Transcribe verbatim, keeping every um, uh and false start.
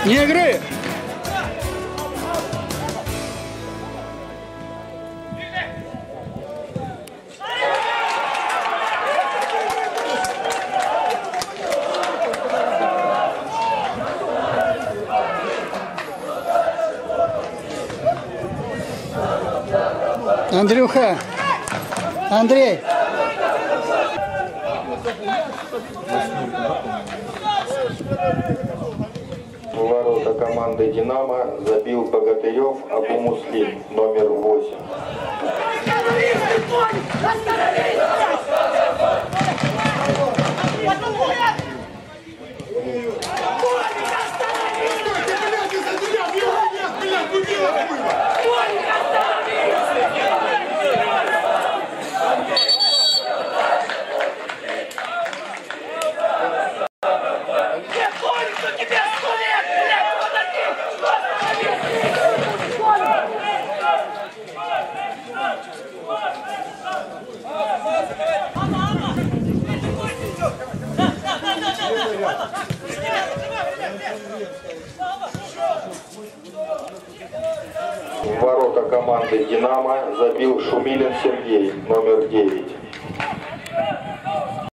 Негры! Андрюха! Андрей! В ворота команды «Динамо» забил Богатырев Абу Муслим, номер восемь. В ворота команды «Динамо» забил Шумилин Сергей, номер девять.